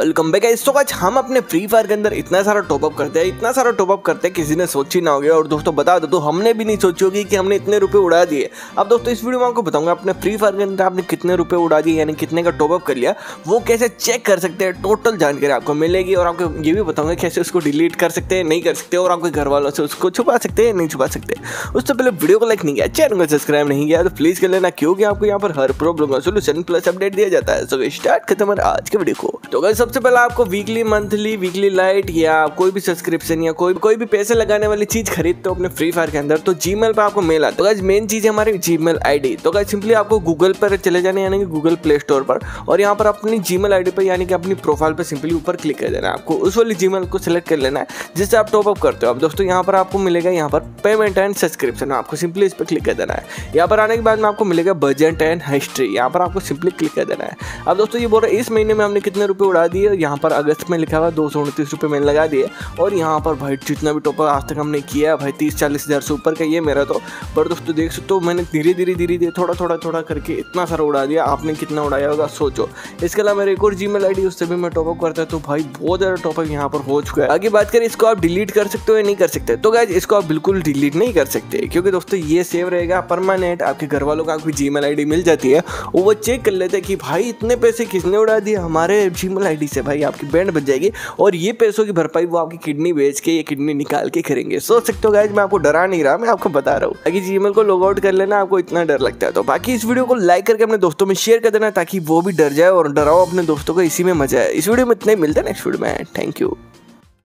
Welcome back guys. तो आज हम अपने फ्री फायर के अंदर इतना सारा टॉपअप करते हैं किसी ने सोची ना होगी। और दोस्तों बता दो तो हमने भी नहीं सोची होगी कि हमने इतने रुपए उड़ा दिए। अब दोस्तों इस वीडियो में आपको बताऊंगा अपने फ्री फायर के अंदर आपने कितने रुपए उड़ा दिए, यानी कितने का टॉपअप कर लिया, वो कैसे चेक कर सकते हैं। टोटल जानकारी आपको मिलेगी और आपको ये भी बताऊंगा कैसे उसको डिलीट कर सकते हैं, नहीं कर सकते, और आपके घर वालों से उसको छुपा सकते हैं, नहीं छुपा सकते। उससे पहले वीडियो को लाइक नहीं किया, चैनल को सब्सक्राइब नहीं किया तो प्लीज कर लेना, क्योंकि आपको यहाँ पर हर प्रॉब्लम का सोल्यूशन प्लस अपडेट दिया जाता है। सो स्टार्ट करते हैं आज के वीडियो को। तो गाइस सबसे पहले आपको वीकली, मंथली, वीकली लाइट या कोई भी सब्सक्रिप्शन या कोई भी पैसे लगाने वाली चीज खरीदते हो अपने फ्री फायर के अंदर तो जीमेल पे आपको मेल आता है। तो गाइस मेन चीज है हमारी जीमेल आईडी। तो गाइस सिंपली आपको गूगल पर चले जाना, यानी कि गूगल प्ले स्टोर पर, और यहाँ पर अपनी जीमेल आईडी पर यानी कि अपनी प्रोफाइल पर सिंपली ऊपर क्लिक कर देना है। आपको उस वाली जीमेल को सिलेक्ट कर लेना है जिससे आप टॉपअप करते हो। अब दोस्तों यहाँ पर आपको मिलेगा यहाँ पर पेमेंट एंड सब्सक्रिप्शन, आपको सिंपली इस पर क्लिक कर देना है। यहाँ पर आने के बाद में आपको मिलेगा बजट एंड हिस्ट्री, यहाँ पर आपको सिंपली क्लिक कर देना है। अब दोस्तों ये बोल रहा है इस महीने में हमने कितने रुपए उड़ा दिए, यहाँ पर अगस्त में लिखा हुआ 229 रुपये मैंने लगा दिए। और यहाँ पर भाई जितना भी टॉपअप आज तक हमने किया भाई 30-40 हज़ार से ऊपर का ये मेरा तो। पर दोस्तों देख सकते हो मैंने धीरे धीरे थोड़ा करके इतना सारा उड़ा दिया। आपने कितना उड़ाया होगा सोचो। इसके अलावा मेरे एक और जीमेल आईडी, उससे भी मैं टॉपअप करता तो भाई बहुत ज़्यादा टॉपअप यहाँ पर हो चुका है। आगे बात करें इसको आप डिलीट कर सकते हो या नहीं कर सकते। तो गाइस इसको आप बिल्कुल डिलीट नहीं कर सकते, क्योंकि दोस्तों ये सेव रहेगा परमानेंट। आपके घर वालों को आपकी जीमेल आईडी मिल जाती है, वो चेक कर लेते हैं कि भाई इतने पैसे किसने उड़ा दिए हमारे जीमेल आईडी से। भाई आपकी बैंड बच जाएगी और ये पैसों की भरपाई वो आपकी किडनी बेच के, ये किडनी निकाल के करेंगे। सोच सकते हो गाइस, मैं आपको डरा नहीं रहा, मैं आपको बता रहा हूँ। बाकी जीमेल को लॉग आउट कर लेना, आपको इतना डर लगता है तो। बाकी इस वीडियो को लाइक करके अपने दोस्तों में शेयर कर देना ताकि वो भी डर जाए और डराओ अपने दोस्तों को, इसी में मजा है। इस वीडियो में इतना ही, मिलता है नेक्स्ट वीडियो में। Thank you.